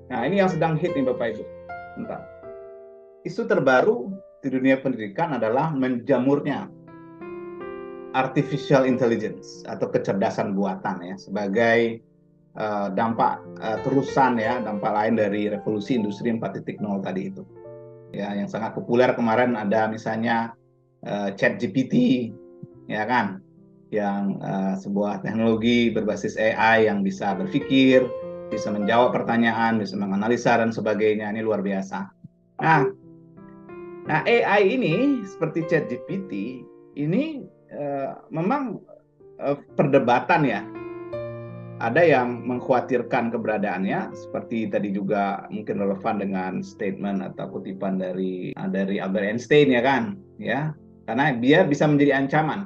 Nah, ini yang sedang hit nih Bapak Ibu. Bentar. Isu terbaru di dunia pendidikan adalah menjamurnya artificial intelligence atau kecerdasan buatan ya sebagai dampak terusan ya, dampak lain dari revolusi industri 4.0 tadi itu. Ya, yang sangat populer kemarin ada misalnya ChatGPT ya kan, yang sebuah teknologi berbasis AI yang bisa berpikir, bisa menjawab pertanyaan, bisa menganalisa dan sebagainya. Ini luar biasa. Nah, AI ini seperti ChatGPT ini memang perdebatan ya. Ada yang mengkhawatirkan keberadaannya, seperti tadi juga mungkin relevan dengan statement atau kutipan dari Albert Einstein ya kan, ya, karena dia bisa menjadi ancaman,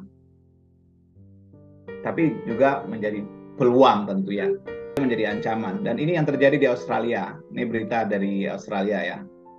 tapi juga menjadi peluang tentu ya, menjadi ancaman. Dan ini yang terjadi di Australia. Ini berita dari Australia ya.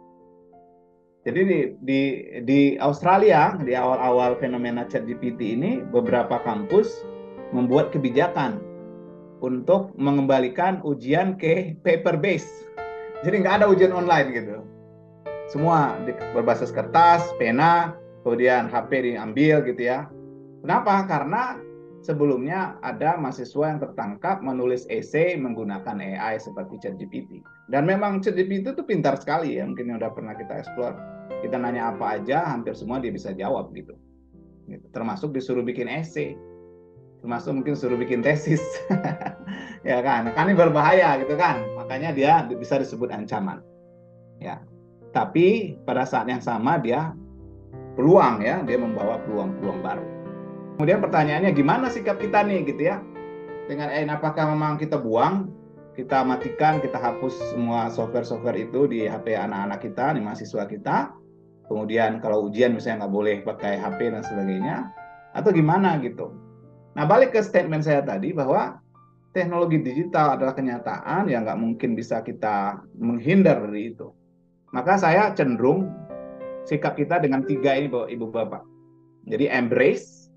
Jadi di Australia di awal-awal fenomena ChatGPT ini, beberapa kampus membuat kebijakan untuk mengembalikan ujian ke paper base. Jadi nggak ada ujian online gitu. Semua berbasis kertas, pena, kemudian HP diambil gitu ya. Kenapa? Karena sebelumnya ada mahasiswa yang tertangkap menulis esai menggunakan AI seperti ChatGPT. Dan memang ChatGPT itu pintar sekali ya, mungkin yang udah pernah kita explore. Kita nanya apa aja, hampir semua dia bisa jawab gitu. Termasuk disuruh bikin esai, termasuk mungkin suruh bikin tesis. Ya kan ini berbahaya gitu kan, makanya dia bisa disebut ancaman ya. Tapi pada saat yang sama dia peluang ya, dia membawa peluang-peluang baru. Kemudian pertanyaannya gimana sikap kita nih gitu ya dengan AI? Apakah memang kita buang, kita matikan, kita hapus semua software-software itu di HP anak-anak kita, di mahasiswa kita, kemudian kalau ujian misalnya nggak boleh pakai HP dan sebagainya, atau gimana gitu. Nah, balik ke statement saya tadi bahwa teknologi digital adalah kenyataan yang nggak mungkin bisa kita menghindar dari itu. Maka saya cenderung sikap kita dengan 3 ini Ibu Bapak. Jadi embrace,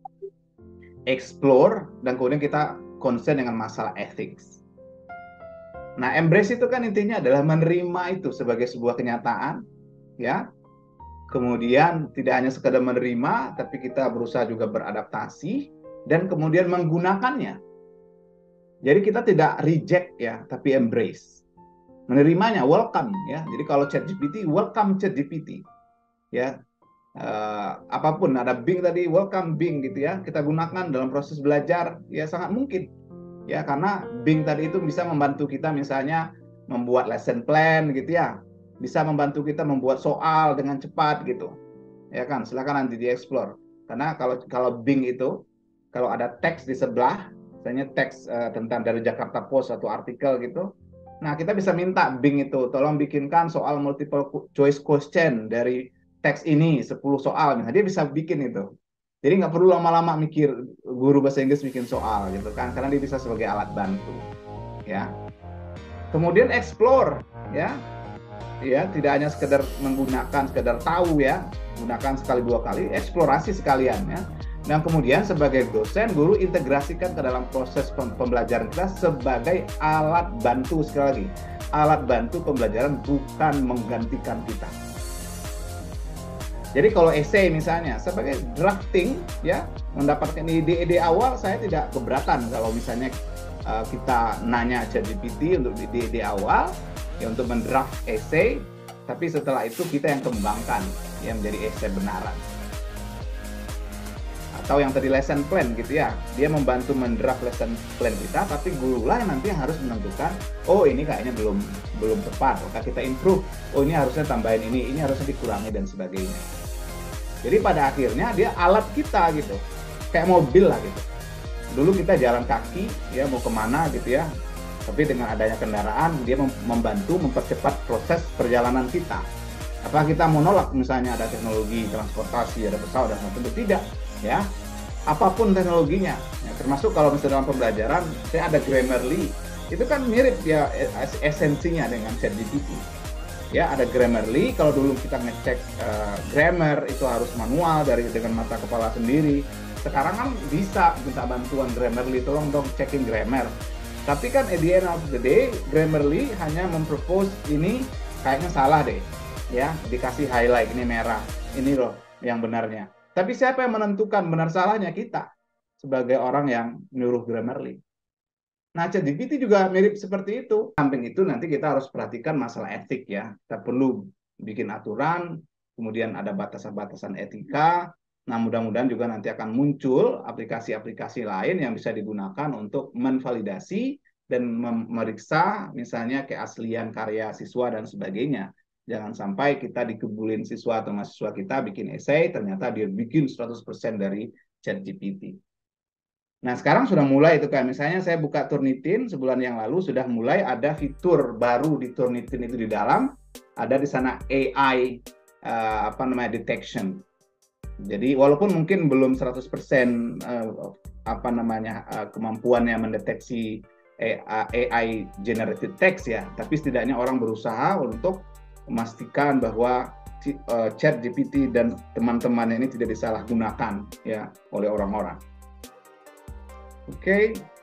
explore, dan kemudian kita concern dengan masalah ethics. Nah, embrace itu kan intinya adalah menerima itu sebagai sebuah kenyataan, ya. Kemudian tidak hanya sekedar menerima, tapi kita berusaha juga beradaptasi dan kemudian menggunakannya. Jadi kita tidak reject ya, tapi embrace. Menerimanya, welcome ya. Jadi kalau ChatGPT, welcome ChatGPT. Ya. Apapun, ada Bing tadi, welcome Bing gitu ya. Kita gunakan dalam proses belajar, ya sangat mungkin. Ya, karena Bing tadi itu bisa membantu kita misalnya membuat lesson plan gitu ya. Bisa membantu kita membuat soal dengan cepat gitu. Ya kan, silakan nanti dieksplor. Karena kalau Bing itu, kalau ada teks di sebelah, misalnya teks tentang dari Jakarta Post atau artikel gitu, nah kita bisa minta Bing itu tolong bikinkan soal multiple choice question dari teks ini 10 soal. Nah, dia bisa bikin itu. Jadi nggak perlu lama-lama mikir guru bahasa Inggris bikin soal gitu kan, karena dia bisa sebagai alat bantu ya. Kemudian explore ya, tidak hanya sekedar menggunakan, sekedar tahu ya, gunakan sekali 2 kali, eksplorasi sekalian ya. Dan kemudian sebagai dosen, guru integrasikan ke dalam proses pembelajaran kita sebagai alat bantu. Sekali lagi, alat bantu pembelajaran, bukan menggantikan kita. Jadi kalau essay misalnya sebagai drafting ya, mendapatkan ide-ide awal, saya tidak keberatan kalau misalnya kita nanya ChatGPT untuk ide-ide awal ya, untuk mendraft essay, tapi setelah itu kita yang kembangkan yang menjadi essay benaran. Atau yang tadi lesson plan gitu ya, dia membantu mendraft lesson plan kita, tapi guru lah yang nanti yang harus menentukan, oh ini kayaknya belum tepat, maka kita improve, oh ini harusnya tambahin ini harusnya dikurangi dan sebagainya. Jadi pada akhirnya dia alat kita gitu, kayak mobil lah gitu. Dulu kita jalan kaki ya, mau kemana gitu ya, tapi dengan adanya kendaraan dia membantu mempercepat proses perjalanan kita. Apakah kita mau nolak misalnya ada teknologi transportasi, ada pesawat dan tentu tidak ya. Apapun teknologinya ya, termasuk kalau misalnya dalam pembelajaran saya ada Grammarly, itu kan mirip ya esensinya dengan ChatGPT ya. Ada Grammarly, kalau dulu kita ngecek grammar itu harus manual dengan mata kepala sendiri. Sekarang kan bisa minta bantuan Grammarly, tolong dong checking grammar Tapi kan at the end of the day, Grammarly hanya mempropose ini kayaknya salah deh, ya, dikasih highlight ini merah, ini loh yang benarnya. Tapi siapa yang menentukan benar salahnya? Kita sebagai orang yang nyuruh Grammarly. Nah, ChatGPT juga mirip seperti itu. Samping itu nanti kita harus perhatikan masalah etik ya. Kita perlu bikin aturan, kemudian ada batasan-batasan etika. Nah, mudah-mudahan juga nanti akan muncul aplikasi-aplikasi lain yang bisa digunakan untuk menvalidasi dan memeriksa misalnya keaslian karya siswa dan sebagainya. Jangan sampai kita dikebulin siswa atau mahasiswa kita bikin esai, ternyata dia bikin 100% dari ChatGPT. Nah, sekarang sudah mulai itu, kayak misalnya saya buka Turnitin sebulan yang lalu, sudah mulai ada fitur baru di Turnitin itu di dalam, ada di sana AI detection. Jadi walaupun mungkin belum 100% kemampuannya mendeteksi AI generated text ya, tapi setidaknya orang berusaha untuk memastikan bahwa ChatGPT dan teman-teman ini tidak disalahgunakan ya oleh orang-orang. Okay.